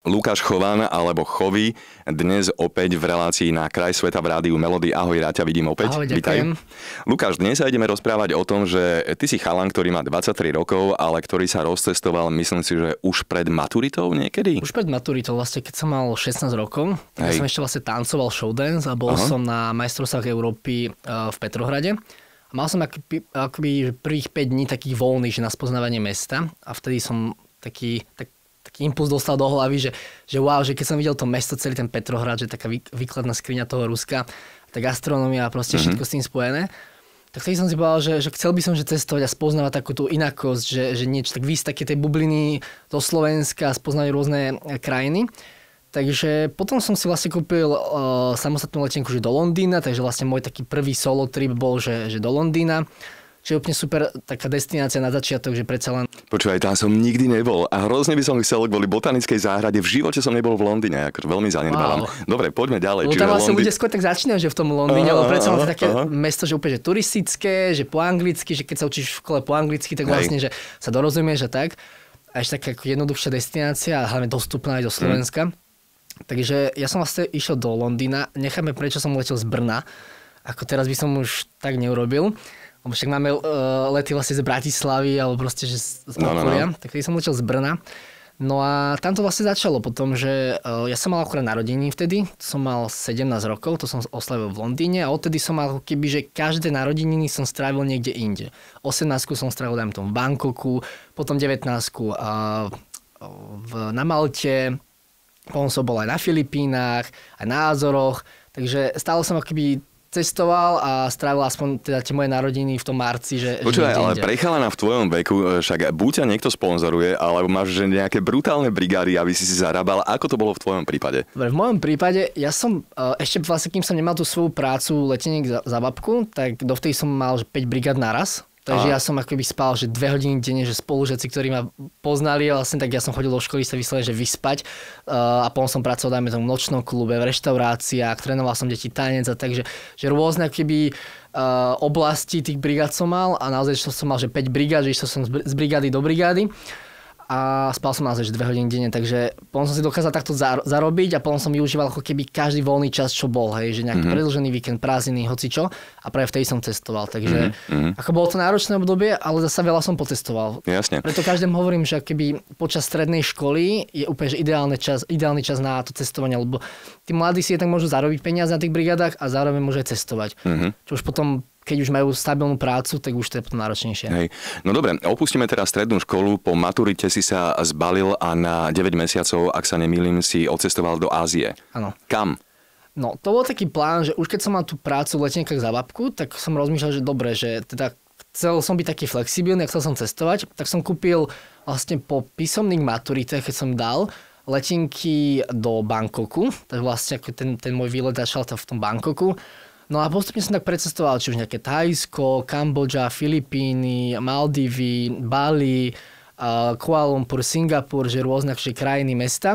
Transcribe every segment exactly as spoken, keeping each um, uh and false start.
Lukáš Chovan, alebo Chovy, dnes opäť v relácii Na kraj sveta v rádiu Melody. Ahoj, rád ťa vidím opäť. Ahoj, ďakujem. Vítaj. Lukáš, dnes sa ideme rozprávať o tom, že ty si chalan, ktorý má dvadsaťtri rokov, ale ktorý sa rozcestoval, myslím si, že už pred maturitou niekedy? Už pred maturitou, vlastne keď som mal šestnásť rokov, ja som ešte vlastne tancoval showdance a bol Aha. som na majstrovstvách Európy v Petrohrade. A mal som akoby, akoby prvých päť dní takých voľných, že na spoznávanie mesta a vtedy som taký... Tak, taký impuls dostal do hlavy, že, že wow, že keď som videl to mesto, celý ten Petrohrad, že taká výkladná skriňa toho Ruska, tá gastronomia a proste mm-hmm. všetko s tým spojené, tak vtedy som si povedal, že, že chcel by som že cestovať a spoznávať takú tú inakosť, že, že niečo tak výsť také tej bubliny do Slovenska a spoznať rôzne krajiny. Takže potom som si vlastne kúpil uh, samostatnú letenku že do Londýna, takže vlastne môj taký prvý solo trip bol, že, že do Londýna. Čiže úplne super taká destinácia na začiatok, že predsa len... Počúvaj, tam som nikdy nebol a hrozne by som chcel kvôli botanickej záhrade. V živote som nebol v Londýne, akože veľmi zanedbávam. Wow. Dobre, poďme ďalej. Lebo tam vlastne Londý... ľudia skôr tak začínajú, že v tom Londýne, lebo predsa len to také aha. mesto, že úplne že turistické, že po anglicky, že keď sa učíš v škole po anglicky, tak vlastne, Hej. že sa dorozumieš a tak. A ešte taká jednoduchšia destinácia a hlavne dostupná aj do Slovenska. Mm. Takže ja som vlastne išiel do Londýna. Necháme, prečo som letel z Brna. Ako teraz by som už tak neurobil. Lebo však máme uh, lety vlastne z Bratislavy, alebo proste, že z okolia. No, no, no. Tak keď som letel z Brna. No a tam to vlastne začalo potom, že uh, ja som mal akurát narodeniny vtedy. Som mal sedemnásť rokov, to som oslavil v Londýne. A odtedy som mal keby, že každé narodeniny som strávil niekde inde. osemnásť som strávil, dajme tomu, v Bangkoku, potom devätnásť uh, v, na Malte, potom som bol aj na Filipínach, aj na Azoroch. Takže stále som akoby cestoval a strávil aspoň teda tie moje narodiny v tom marci, že... Počúvaj, že ale pre chalana v tvojom veku, však buď ťa niekto sponzoruje, alebo máš že nejaké brutálne brigády, aby si si zarábal. Ako to bolo v tvojom prípade? Dobre, v mojom prípade, ja som ešte vlastne, kým som nemal tú svoju prácu leteniek za, za babku, tak dovtedy som mal že päť brigád naraz. Takže Aha. ja som akoby spal, že dve hodiny denne, že spolužiaci, ktorí ma poznali, vlastne tak ja som chodil do školy sa vyslovene, že vyspať uh, a potom som pracoval, dajme tomu, v nočnom klube, v reštauráciách, trénoval som deti tanec a takže, že rôzne akoby uh, oblasti tých brigád som mal a naozaj som mal, že päť brigád, že išiel som z brigády do brigády. A spal som naozaj dve hodiny denne, takže potom som si dokázal takto zarobiť a potom som využíval ako keby každý voľný čas, čo bol, hej, že nejaký mm-hmm. predĺžený víkend, prázdniny, hocičo a práve vtedy som cestoval, takže mm-hmm. ako bolo to náročné obdobie, ale zasa veľa som pocestoval. Jasne. Preto každému hovorím, že keby počas strednej školy je úplne že ideálny čas, ideálny čas na to cestovanie, lebo tí mladí si tak môžu zarobiť peniaze na tých brigádach a zároveň môžu aj cestovať. Mm-hmm. Čo už potom keď už majú stabilnú prácu, tak už to je potom náročnejšie. Hej. No dobre, opustíme teraz strednú školu. Po maturite si sa zbalil a na deväť mesiacov, ak sa nemýlim, si odcestoval do Ázie. Áno. Kam? No, to bol taký plán, že už keď som mal tú prácu v letenkách za babku, tak som rozmýšľal, že dobre, že teda chcel som byť taký flexibilný, chcel som cestovať, tak som kúpil vlastne po písomných maturitách, keď som dal letenky do Bangkoku, tak vlastne ten, ten môj výlet začal v tom Bangkoku. No a postupne som tak precestoval, či už nejaké Thajsko, Kambodža, Filipíny, Maldivy, Bali, uh, Kuala Lumpur, Singapur, že rôzne krajiny, mesta.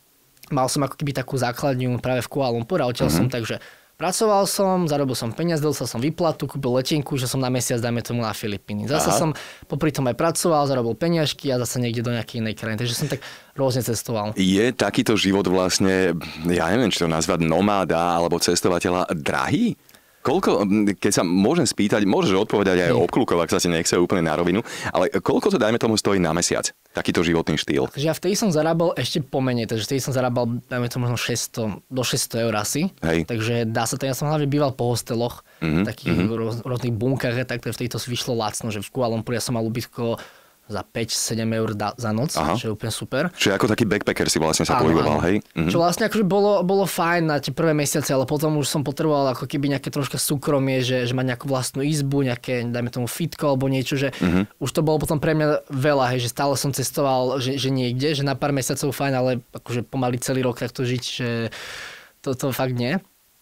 Mal som ako keby takú základňu práve v Kuala Lumpur a odtiaľ mm-hmm. som takže pracoval som, zarobil som peniaz, dostal som výplatu, kúpil letenku, že som na mesiac, dajme tomu, na Filipíny. Zase Aha. som popri tom aj pracoval, zarobil peniažky a zase niekde do nejakej inej krajiny. Takže som tak rôzne cestoval. Je takýto život vlastne, ja neviem, či to nazvať nomáda alebo cestovateľa drahý? Koľko, keď sa môžem spýtať, môžeš odpovedať aj obklukov, ak sa ti nechce úplne na rovinu, ale koľko to, dajme tomu, stojí na mesiac, takýto životný štýl? Takže ja vtedy som zarábal ešte pomenej, takže vtedy som zarábal, dajme tomu, možno šesťsto, do šesťsto eur asi. Hej. Takže dá sa to, ja som hlavne býval po hosteloch, mm-hmm. takých mm-hmm. Roz, rôznych bunkách, tak vtedy to vyšlo lacno, že v Kuala Lumpur ja som mal ubytko za päť sedem eur da, za noc, Aha. čo je úplne super. Čiže ako taký backpacker si vlastne sa pohyboval, hej? Mhm. Čo vlastne akože bolo, bolo fajn na tie prvé mesiace, ale potom už som potreboval ako keby nejaké troška súkromie, že, že mať nejakú vlastnú izbu, nejaké, dajme tomu fitko alebo niečo, že mhm. už to bolo potom pre mňa veľa, hej, že stále som cestoval, že, že niekde, že na pár mesiacov fajn, ale akože pomaly celý rok takto žiť, že to, to fakt nie.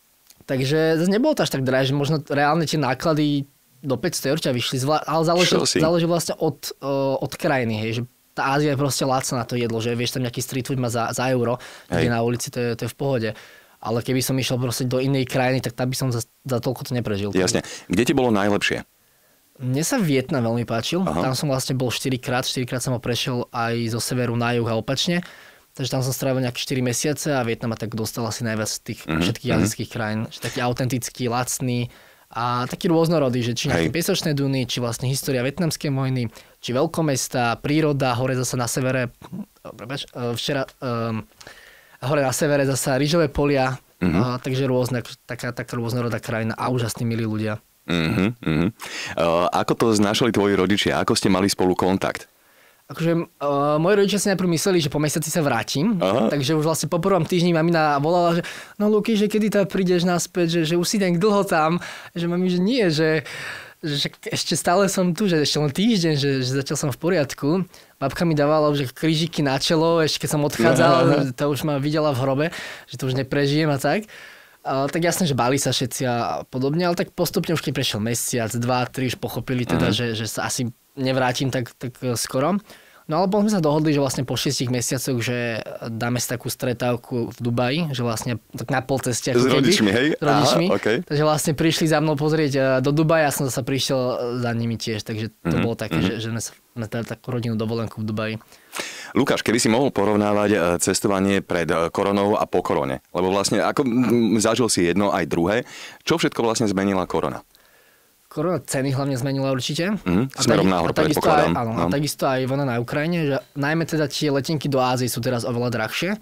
Takže zase nebolo to až tak drahé, že možno reálne tie náklady do päťsto eur ťa vyšli, ale záleží, záleží vlastne od, uh, od krajiny, hej, že tá Ázia je proste lacná na to jedlo, že vieš, tam nejaký street food má za, za euro, kde na ulici to je, to je v pohode. Ale keby som išiel proste do inej krajiny, tak tam by som za, za toľko to neprežil. Jasne. Kde ti bolo najlepšie? Mne sa Vietnam veľmi páčil. Aha. Tam som vlastne bol štyrikrát, štyrikrát som ho prešiel aj zo severu na juh a opačne. Takže tam som strávil nejaké štyri mesiace a Vietnam ma tak dostal asi najviac z tých mm-hmm. všetkých azijských krajín. Že taký autentický, lacný a taký rôznorodý, že či nejaké piesočné duny, či vlastne história vietnamskej vojny, či veľkomestá, príroda, hore zasa na severe, prepáč, včera, um, hore na severe zasa rýžové polia, mm-hmm. a, takže rôzne, taká, taká rôznorodá krajina a úžasní milí ľudia. Mm-hmm, mm-hmm. Uh, ako to znášali tvoji rodičia? Ako ste mali spolu kontakt? Akože uh, moji rodičia si najprv mysleli, že po mesiaci sa vrátim, Aha. takže už vlastne po prvom týždni mamina volala, že no Luky, že kedy tam prídeš naspäť, že, že už si tak dlho tam, že mami, že nie, že, že ešte stále som tu, že ešte len týždeň, že, že zatiaľ som v poriadku. Babka mi dávala už krížiky na čelo, ešte keď som odchádzal, Aha. to už ma videla v hrobe, že to už neprežijem a tak. Uh, tak jasné, že báli sa všetci a podobne, ale tak postupne už keď prešiel mesiac, dva, tri, už pochopili teda, uh-huh. že, že sa asi nevrátim tak, tak skoro. No ale potom sme sa dohodli, že vlastne po šiestich mesiacoch, že dáme si takú stretávku v Dubaji, že vlastne tak na pol ceste. S rodičmi, hej? S rodičmi. Aha, okay. Takže vlastne prišli za mnou pozrieť do Dubaja a som zase prišiel za nimi tiež, takže to mm-hmm. bolo také, mm-hmm. že, že sme sme teda takú rodinu dovolenku v Dubaji. Lukáš, keby si mohol porovnávať cestovanie pred koronou a po korone, lebo vlastne ako zažil si jedno aj druhé, čo všetko vlastne zmenila korona? Korona ceny hlavne zmenila určite. Mm, smerom nahor, predpokladám. Áno, no. A takisto aj vojna na Ukrajine, že najmä teda tie letenky do Ázie sú teraz oveľa drahšie.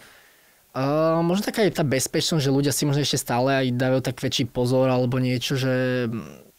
Uh, možno taká je tá bezpečnosť, že ľudia si možno ešte stále aj dávajú tak väčší pozor alebo niečo, že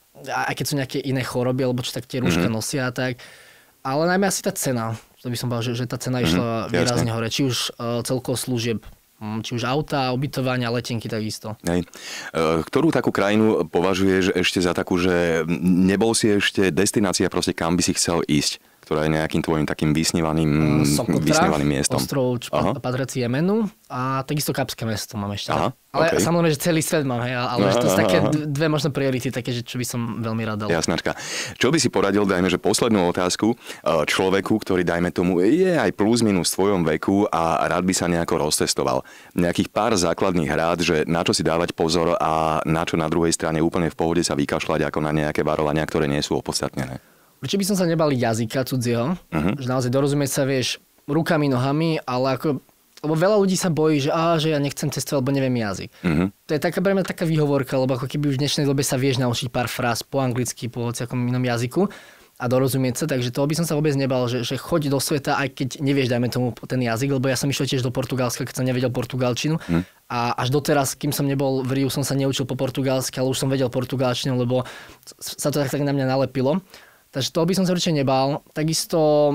aj keď sú nejaké iné choroby, alebo čo tak tie rúška mm-hmm. nosia, tak. Ale najmä asi tá cena. To by som povedal, že, že tá cena išla mm-hmm, výrazne jasne. hore. Či už uh, celkovo služieb, či už auta, ubytovania, letenky takisto. Hej. Ktorú takú krajinu považuješ ešte za takú, že nebol si ešte destinácia, proste kam by si chcel ísť? Ktorá je nejakým tvojim takým vysnívaným, vysnívaným miestom? Ostrov patriaci Jemenu a takisto Kapské mesto mám ešte. Aha, ale okay. samozrejme, že celý svet mám, hej, ale aha, to sú také aha. dve možno priority, také, že čo by som veľmi rád dal. Jasnačka. Čo by si poradil, dajme, že poslednú otázku človeku, ktorý, dajme tomu, je aj plus minus v tvojom veku a rád by sa nejako roztestoval. Nejakých pár základných rád, že na čo si dávať pozor a na čo na druhej strane úplne v pohode sa vykašľať ako na nejaké varovania, ktoré nie sú opodstatnené. Určite by som sa nebal jazyka cudzieho, uh-huh. že naozaj dorozumieť sa vieš rukami, nohami, ale ako, lebo veľa ľudí sa bojí, že, á, že ja nechcem testovať, lebo neviem jazyk. Uh-huh. To je taká pre mňa taká výhovorka, lebo ako keby už v dnešnej dobe sa vieš naučiť pár fráz po anglicky, po hociakom inom jazyku a dorozumieť sa, takže toho by som sa vôbec nebal, že, že choď do sveta, aj keď nevieš, dajme tomu ten jazyk, lebo ja som išiel tiež do Portugalska, keď som nevedel portugalčinu. Uh-huh. A až doteraz, kým som nebol v Riu, som sa neučil po portugalsky, ale už som vedel portugalčinu, lebo sa to tak, tak na mňa nalepilo. Takže toho by som sa určite nebál. Takisto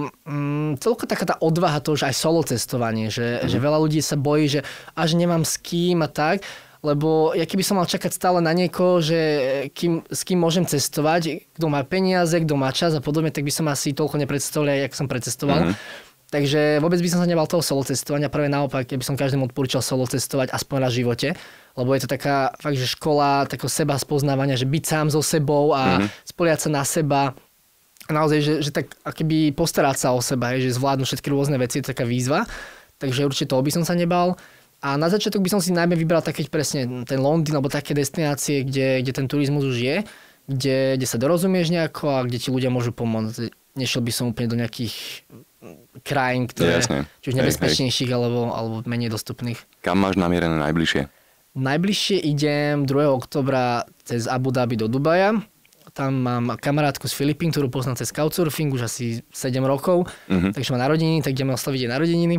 mm, celko taká tá odvaha, to už aj solo cestovanie, že, mm. že veľa ľudí sa bojí, že až nemám s kým a tak, lebo ja keby som mal čakať stále na niekoho, že kým, s kým môžem cestovať, kto má peniaze, kto má čas a podobne, tak by som asi toľko nepredstavil, jak som precestoval. Mm. Takže vôbec by som sa nebal toho solo cestovania, práve naopak, keby som každému odporúčal solo cestovať aspoň raz v živote, lebo je to taká fakt, že škola takého seba spoznávania, že byť sám so sebou a mm. spoliať sa na seba. Naozaj, že, že tak akoby postarať sa o seba, že zvládnu všetky rôzne veci, je to taká výzva. Takže určite toho by som sa nebal. A na začiatok by som si najmä vybral také presne ten Londýn, alebo také destinácie, kde, kde ten turizmus už je, kde, kde sa dorozumieš nejako a kde ti ľudia môžu pomôcť. Nešiel by som úplne do nejakých krajín, ktoré Jasne. či už nebezpečnejších, hej, hej. Alebo, alebo menej dostupných. Kam máš namierené najbližšie? Najbližšie idem druhého októbra cez Abu Dhabi do Dubaja. Tam mám kamarátku z Filipín, ktorú poznám cez Couchsurfing už asi sedem rokov, uh-huh. takže má narodeniny, tak ideme oslaviť jej narodeniny.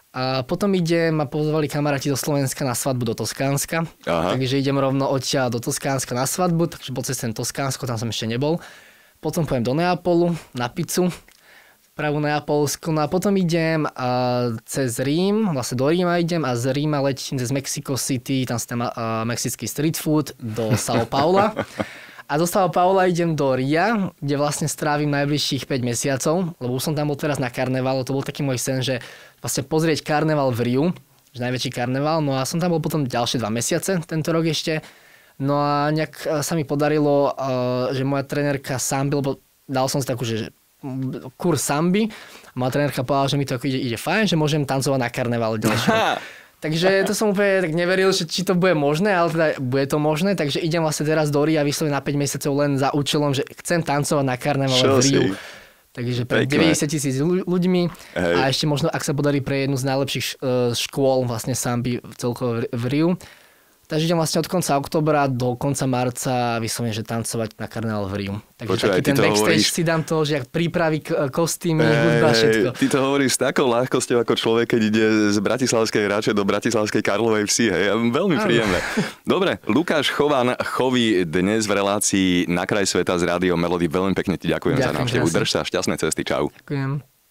A potom idem, ma pozvali kamaráti zo Slovenska na svadbu do Toskánska, Aha. takže idem rovno odtiaľ do Toskánska na svadbu, takže po ceste Toskánsko, tam som ešte nebol. Potom pojem do Neapolu na pizzu, pravú Neapolsku, no a potom idem a cez Rím, vlastne do Ríma idem a z Ríma letím cez Mexico City, tam si tam uh, mexický street food, do São Paula. A do São Paula idem do Ria, kde vlastne strávim najbližších päť mesiacov, lebo už som tam bol teraz na karneval, to bol taký môj sen, že vlastne pozrieť karneval v Riu, že najväčší karneval, no a som tam bol potom ďalšie dva mesiace, tento rok ešte. No a nejak sa mi podarilo, že moja trenérka samby, lebo dal som si takú, že kurz samby, moja trenérka povedala, že mi to ide, ide fajn, že môžem tancovať na karneval ďalšie. Takže to som úplne tak neveril, že či to bude možné, ale teda bude to možné, takže idem vlastne teraz do Ria vyslovene na päť mesiacov len za účelom, že chcem tancovať na karnevale v Riu. Takže pre Pekné. deväťdesiat tisíc ľuďmi Hej. a ešte možno, ak sa podarí pre jednu z najlepších uh, škôl vlastne samby celkovo v, v Riu. Takže idem vlastne od konca októbra do konca marca vyslovene, že tancovať na karneval v Riu. Takže Počúvaj, taký ten backstage hovoríš... si dám to, že jak prípravy, kostýmy, hudba, všetko. Ty to hovoríš s takou ľahkosťou ako človek, keď ide z Bratislavskej Rače do Bratislavskej Karlovej Vsi. Hej. Veľmi príjemné. Dobre, Lukáš Chovan, Chovy, dnes v relácii Na kraj sveta z Rádiom Melody. Veľmi pekne ti ďakujem, ďakujem za návštevu. Drž sa, šťastné cesty, čau. Ďakujem.